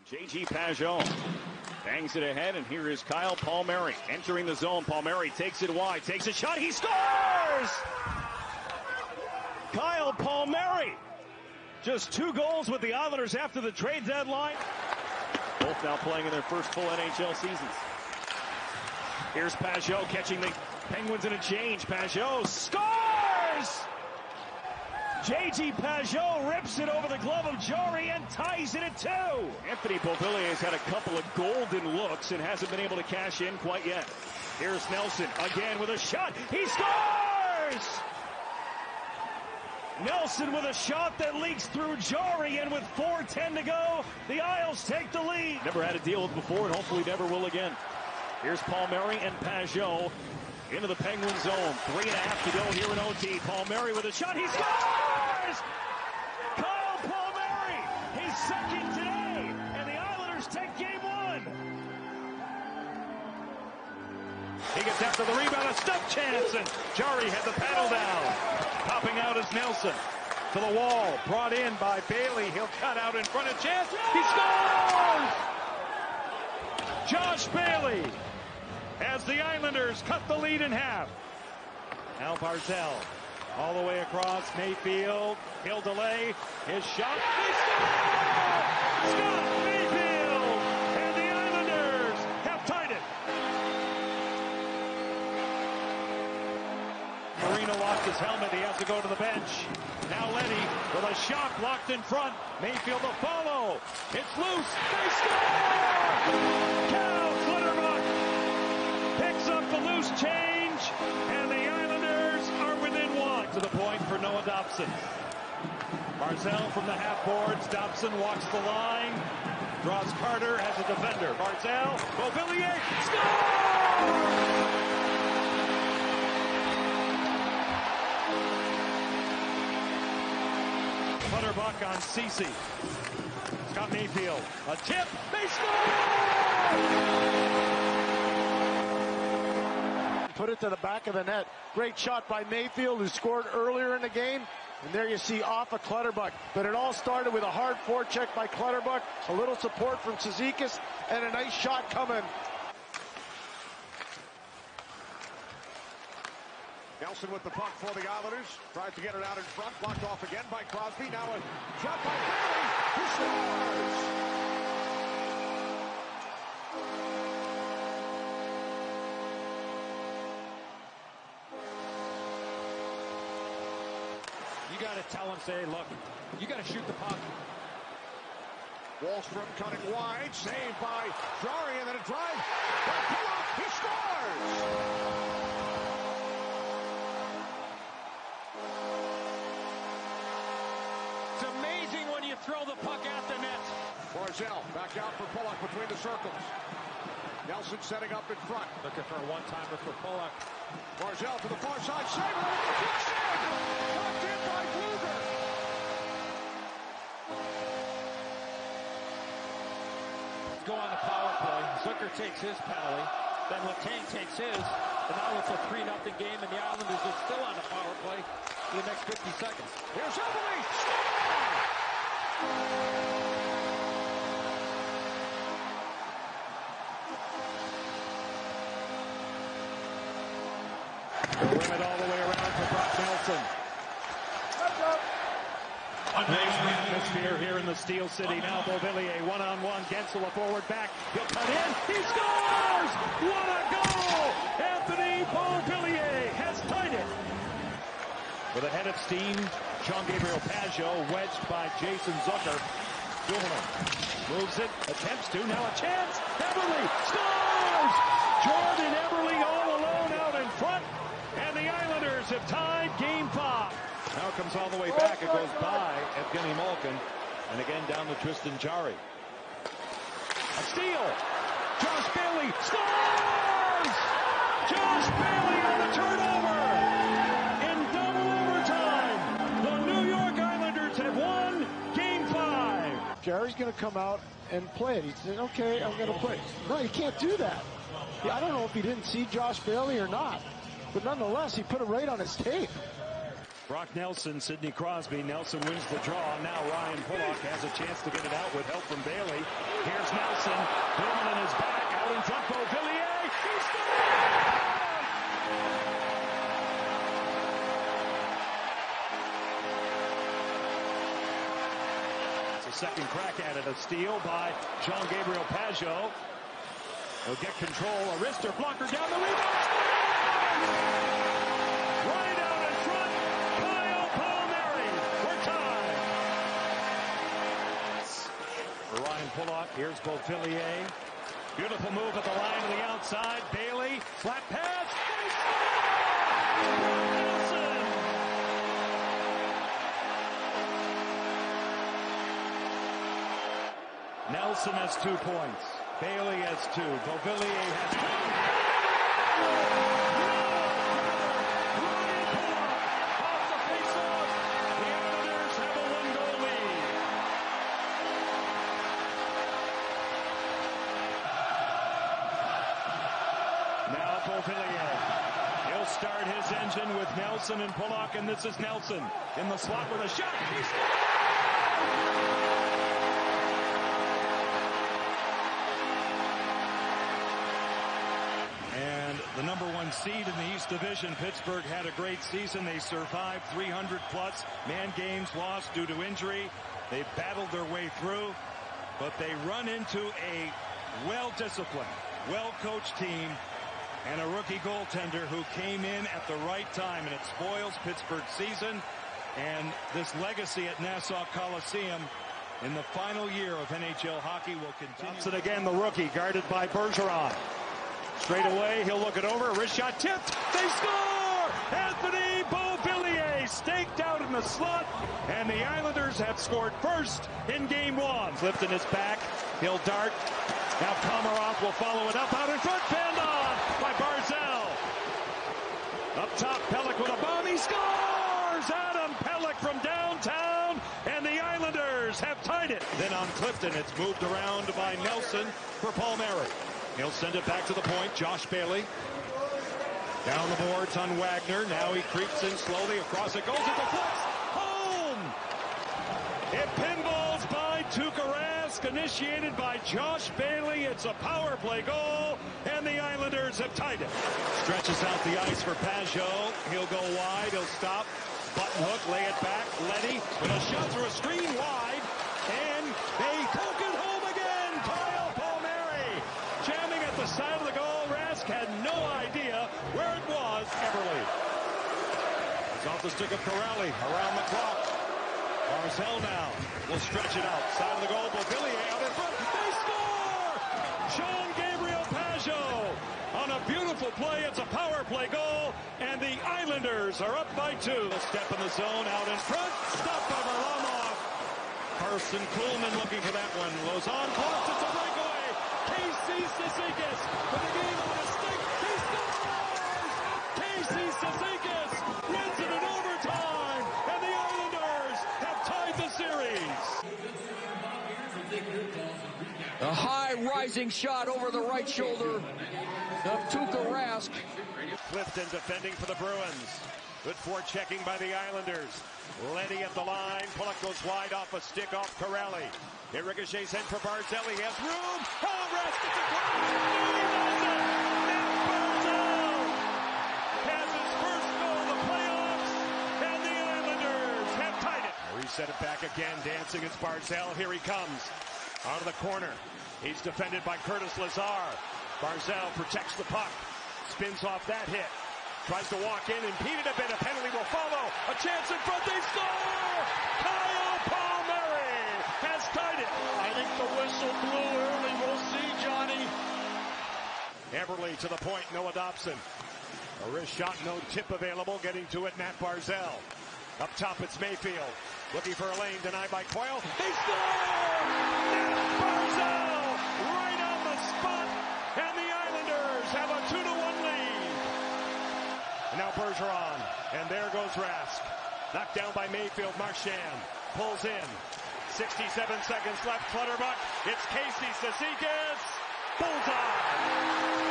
J.G. Pageau bangs it ahead, and here is Kyle Palmieri entering the zone. Palmieri takes it wide, takes a shot, he scores! Kyle Palmieri, just 2 goals with the Islanders after the trade deadline. Both now playing in their first full NHL seasons. Here's Pageau catching the Penguins in a change. Pageau scores! J.G. Pageau rips it over the glove of Jarry and ties it at 2. Anthony Beauvillier has had a couple of golden looks and hasn't been able to cash in quite yet. Here's Nelson again with a shot. He scores! Nelson with a shot that leaks through Jarry, and with 4:10 to go, the Isles take the lead. Never had to deal with before and hopefully never will again. Here's Palmieri and Pageau into the Penguin zone. 3.5 to go here in OT. Palmieri with a shot. He scores! Kyle Palmieri, he's second today, and the Islanders take game 1. He gets after the rebound, a step chance, and Jarry had the paddle down. Popping out is Nelson. To the wall, brought in by Bailey. He'll cut out in front of chance. He scores! Josh Bailey, as the Islanders cut the lead in half. Now Barzal all the way across. Mayfield, he'll delay his shot. He scores! Scott Mayfield, and the Islanders have tied it. Marino lost his helmet. He has to go to the bench. Now Lenny with a shot blocked in front. Mayfield to follow. It's loose. They score! Cal Clutterbuck picks up the loose change, and the Islanders are within 1. To the point for Noah Dobson. Barzal from the half boards. Dobson walks the line. Draws Carter as a defender. Barzal, Beauvillier, scores! Clutterbuck on Ceci. Scott Mayfield, a tip, they score! Put it to the back of the net. Great shot by Mayfield, who scored earlier in the game. And there you see off of Clutterbuck. But it all started with a hard forecheck by Clutterbuck, a little support from Cizikas, and a nice shot coming. Nelson with the puck for the Islanders. Tries to get it out in front. Blocked off again by Crosby. Now a shot by Bailey. He scores! You got to tell him, say, look, you got to shoot the puck. Wallstrom cutting wide. Saved by Jarry, and then a drive by Pulock. He scores! It's amazing when you throw the puck at the net. Barzal back out for Pulock between the circles. Nelson setting up in front. Looking for a one-timer for Pulock. Barzal to the far side. Saber with the touchdown. Knocked in by Bluger. Go on the power play. Zucker takes his penalty. Then Letang takes his. And now it's a 3-0 game, and the Islanders are still on the power play for the next 50 seconds. Here's Eberle. Limit all the way around for Brock Nelson. Atmosphere here in the Steel City. Now Beauvillier, one-on-one. Gensel, a forward back. He'll cut in. He scores! What a goal! Anthony Beauvillier has tied it. With a head of steam, Jean-Gabriel Pageau wedged by Jason Zucker. Dumoulin moves it, attempts to. Now a chance. Eberle scores! Jordan Eberle all alone out in front. And the Islanders have tied game 5. Now comes all the way back. It goes by Evgeny Malkin. And again down to Tristan Jarry. A steal. Josh Bailey scores! Josh Bailey on the turnover. In double overtime, the New York Islanders have won game 5. Jarry's going to come out and play it. He said, okay, I'm going to play. No, you can't do that. Yeah, I don't know if he didn't see Josh Bailey or not. But nonetheless, he put it right on his tape. Brock Nelson, Sidney Crosby. Nelson wins the draw. Now Ryan Pulock has a chance to get it out with help from Bailey. Here's Nelson. Bowman in his back. Out in front, Beauvillier. He scores! It's a second crack at it. A steal by Jean-Gabriel Pageau. He'll get control. A wrister blocker down the rebound. Right out in front. Kyle Palmieri. We're tied. For Ryan Pulock, here's Beauvillier. Beautiful move at the line to the outside. Bailey, flat pass. Nelson. Nelson has 2 points. Bailey has 2. Beauvillier has 2. Ryan Pulock off the face-off. The Islanders have a 1-goal lead. Now Beauvillier. He'll start his engine with Nelson and Pulock, and this is Nelson in the slot with a shot. He scores! The number 1 seed in the East Division, Pittsburgh, had a great season. They survived 300-plus man games lost due to injury. They battled their way through, but they run into a well-disciplined, well-coached team and a rookie goaltender who came in at the right time, and it spoils Pittsburgh's season and this legacy at Nassau Coliseum in the final year of NHL hockey will continue. Thompson again, the rookie, guarded by Bergeron. Straight away, he'll look it over. Wrist shot tipped. They score! Anthony Beauvillier staked out in the slot, and the Islanders have scored first in Game 1. Flipped in his back. He'll dart. Now Komarov will follow it up. Out in front, panned on by Barzal. Up top, Pelech with a bomb. He scores! Adam Pelech from downtown, and the Islanders have tied it. Then on Clifton, it's moved around by Nelson for Palmieri. He'll send it back to the point. Josh Bailey. Down the boards on Wagner. Now he creeps in slowly. Across it goes. It deflects. Home! It pinballs by Tuukka Rask. Initiated by Josh Bailey. It's a power play goal. And the Islanders have tied it. Stretches out the ice for Pageau. He'll go wide. He'll stop. Button hook. Lay it back. Leddy with a shot through a screen wide. And they poke it home again. Kyle Palmieri. Jamming at the side of the goal. Rask had no idea where it was. Eberle. It's off the stick of Corrali. Around the clock. Barzal now will stretch it out. Side of the goal. Beauvillier out in front. They score! Jean-Gabriel Pageau on a beautiful play. It's a power play goal. And the Islanders are up by 2. A step in the zone. Out in front. Stopped by Varlamov. Carson Kuhlman looking for that one. Lozon blocks. It's a breakaway. Casey Cizikas with the game on a stick. He scores! Casey Cizikas wins it in overtime, and the Islanders have tied the series. A high rising shot over the right shoulder of Tuukka Rask. Clifton defending for the Bruins. Good forechecking by the Islanders. Leddy at the line. Pulock goes wide off a stick off Corrali. It ricochets in for Barzal. He has room. Oh, Rask gets a goal. He does it. Matt Barzal has his first goal in the playoffs, and the Islanders have tied it. Reset it back again. Dancing is Barzal. Here he comes. Out of the corner. He's defended by Curtis Lazar. Barzal protects the puck. Spins off that hit. Tries to walk in, impeded a bit. A penalty will follow. A chance in front. They score! Kyle Palmieri has tied it. I think the whistle blew early. We'll see, Johnny. Eberle to the point. Noah Dobson. A wrist shot, no tip available. Getting to it, Matt Barzal. Up top, it's Mayfield. Looking for a lane, denied by Coyle. They score! Matt Barzal right on the spot. And the Islanders have a 2-1 lead. And now Bergeron. And there goes Rask. Knocked down by Mayfield. Marchand pulls in. 67 seconds left. Clutterbuck. It's Casey Cizikas. Bullseye.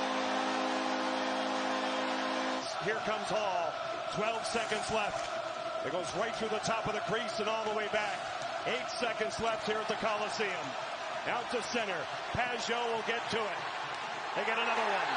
Here comes Hall. 12 seconds left. It goes right through the top of the crease and all the way back. 8 seconds left here at the Coliseum. Out to center. Pageau will get to it. They get another one.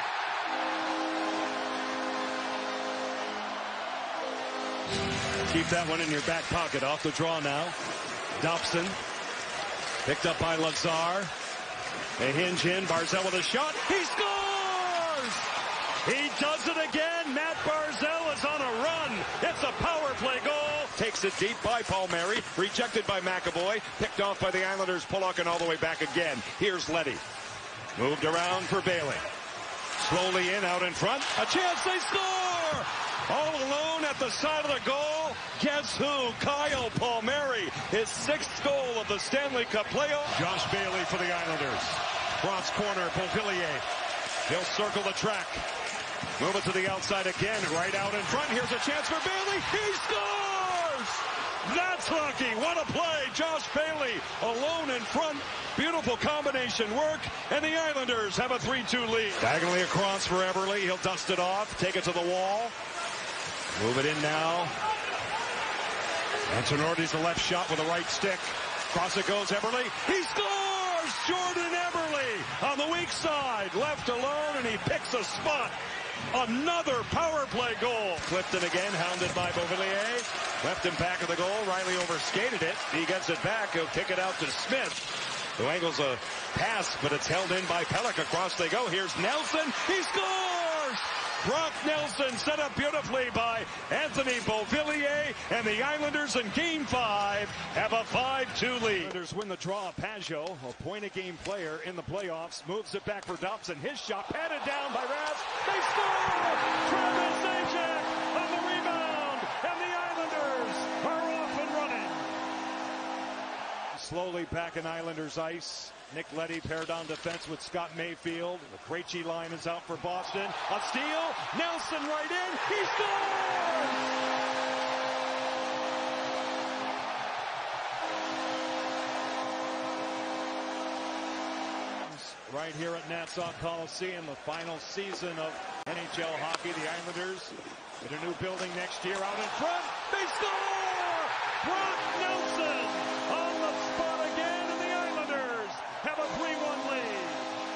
Keep that one in your back pocket. Off the draw now. Dobson. Picked up by Lazar. They hinge in. Barzal with a shot. He scores! He does it again. Matt Barzal is on a run. It's a power play goal. Takes it deep by Palmieri. Rejected by McAvoy. Picked off by the Islanders. Pullock and all the way back again. Here's Leddy. Moved around for Bailey. Slowly in, out in front. A chance, they score! All alone at the side of the goal. Guess who? Kyle Palmieri. His 6th goal of the Stanley Cup playoff. Josh Bailey for the Islanders. Cross corner, Beauvillier. He'll circle the track. Move it to the outside again, right out in front. Here's a chance for Bailey. He scores! That's hockey. What a play. Josh Bailey alone in front. Beautiful combination work. And the Islanders have a 3-2 lead. Diagonally across for Eberle. He'll dust it off. Take it to the wall. Move it in now. Antonorti's the left shot with the right stick. Cross it goes, Eberle. He scores! Jordan Eberle on the weak side. Left alone, and he picks a spot. Another power play goal. Clifton again, hounded by Beauvillier. Left him back of the goal. Riley overskated it. He gets it back. He'll kick it out to Smith, who angles a pass, but it's held in by Pelech. Across they go. Here's Nelson. He scores! Brock Nelson set up beautifully by Anthony Beauvillier, and the Islanders in Game 5 have a 5-2 lead. Islanders win the draw. Pageau, a point-a-game player in the playoffs, moves it back for Dobson. His shot patted down by Rask. They score! Travis Zajac on the rebound, and the Islanders are off and running. Slowly back in Islanders ice. Nick Leddy paired on defense with Scott Mayfield. The Krejci line is out for Boston. A steal. Nelson right in. He scores! Right here at Nassau Coliseum, the final season of NHL hockey. The Islanders in a new building next year. Out in front. They score! Brock Nelson on the spot again, and the Islanders have a 3-1 lead.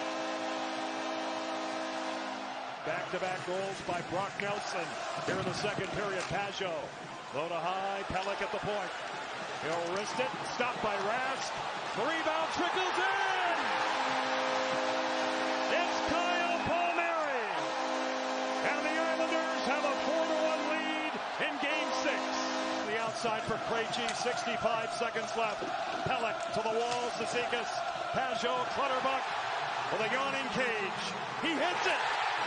Back-to-back goals by Brock Nelson here in the second period. Pageau, low to high, Pelech at the point. He'll wrist it, stopped by Rask. The rebound trickles in. It's Kyle Palmieri. And the Islanders have a 4-1 lead in Game 6. The outside for Krejci, 65 seconds left. Pelech to the wall, Cizikas. Pageau, Clutterbuck with a yawning cage. He hits it.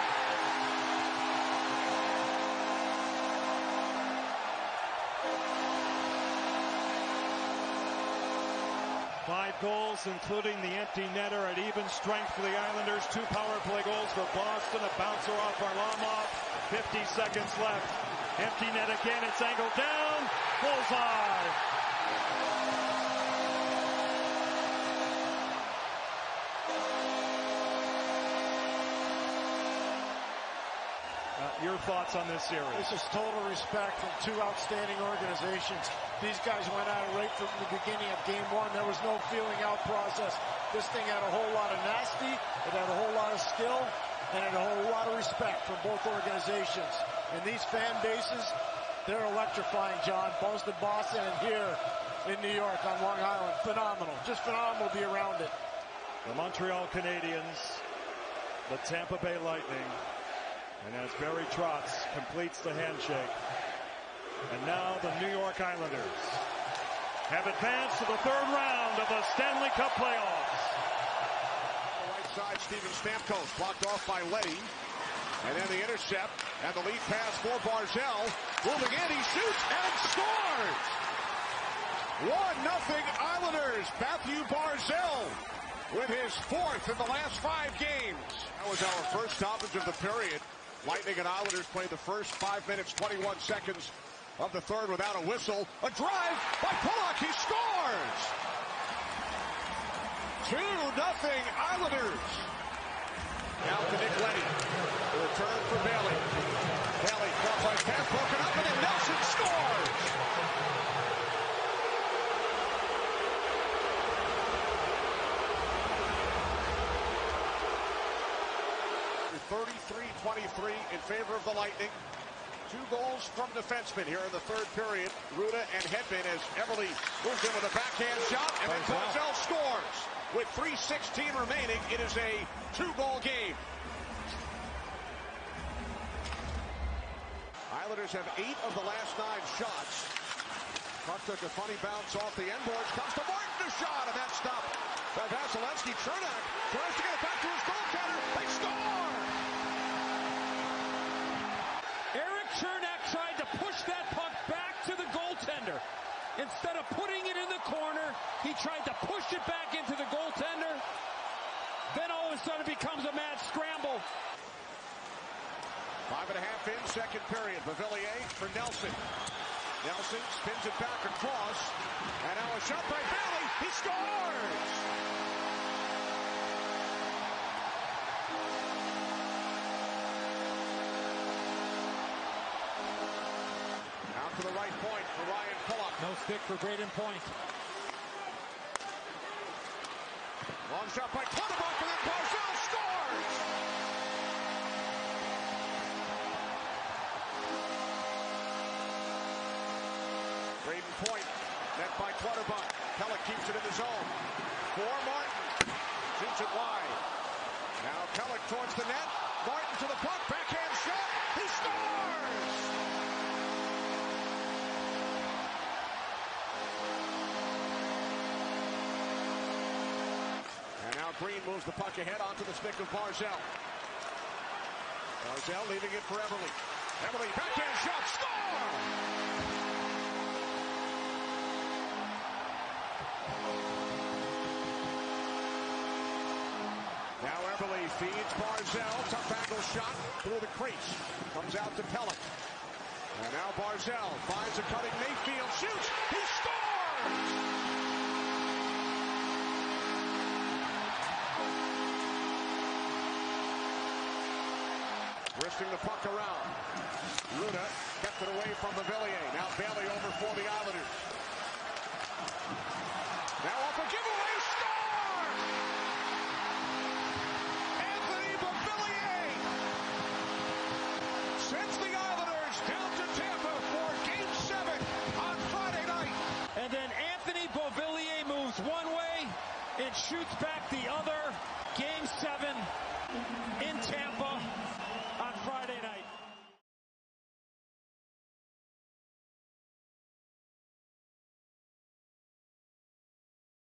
Five goals, including the empty netter at even strength for the Islanders. 2 power play goals for Boston. A bouncer off Varlamov. 50 seconds left. Empty net again. It's angled down. Bullseye. Your thoughts on this series? This is total respect from 2 outstanding organizations. These guys went at it right from the beginning of Game 1. There was no feeling out process. This thing had a whole lot of nasty, it had a whole lot of skill, and it had a whole lot of respect from both organizations. And these fan bases, they're electrifying, John. Both in Boston and here in New York on Long Island. Phenomenal. Just phenomenal to be around it. The Montreal Canadiens, the Tampa Bay Lightning, and as Barry Trotz completes the handshake. And now the New York Islanders have advanced to the 3rd round of the Stanley Cup playoffs. On the right side, Steven Stamkos blocked off by Leddy. And then the intercept and the lead pass for Barzal. Moving in, he shoots and scores! 1-0 Islanders. Matthew Barzal with his 4th in the last 5 games. That was our first stoppage of the period. Lightning and Islanders played the first 5 minutes, 21 seconds of the 3rd without a whistle. A drive by Pullock. He scores! 2-0 Islanders. Now to Nick Leddy. The return for Bailey. Bailey, crossline pass broken up, and then Nelson scores! 33-23 in favor of the Lightning. 2 goals from defensemen here in the third period. Ruda and Hedman as Everly moves in with a backhand shot, and then Barzal scores. With 3:16 remaining, it is a 2-goal game. Islanders have 8 of the last 9 shots. Puck took a funny bounce off the end boards. Comes to Martin, a shot, and that's stopped by Vasilevsky. Chernak tries to get it back to his goaltender. They score! Erik Chernak tried to push that puck back to the goaltender. Instead of putting it in the corner, he tried to push it back into the goaltender. Then all of a sudden it becomes a mad scramble. 5.5 in, second period. Beauvillier for Nelson. Nelson spins it back across. And now a shot by Bailey. He scores! Out to the right point for Ryan Pulock. No stick for Braden Point. Long shot by Clutterbuck, and then Barzal scores! Braden Point, net by Clutterbuck. Pelech keeps it in the zone. For Martin. Shoots it wide. Now Pelech towards the net. Martin to the puck. Backhand shot. He scores! And now Green moves the puck ahead onto the stick of Barzal. Barzal leaving it for Everly. Everly, backhand shot. Score! Now Everly feeds Barzal. Tough angle shot through the crease. Comes out to Pelech. And now Barzal finds a cutting Mayfield. Shoots. He scores! Wristing the puck around. Ruda kept it away from Beauvillier. Now Bailey over for the Islanders. Now off a giveaway. Score! Anthony Beauvillier sends the Islanders down to Tampa for Game 7 on Friday night. And then Anthony Beauvillier moves one way and shoots back the other.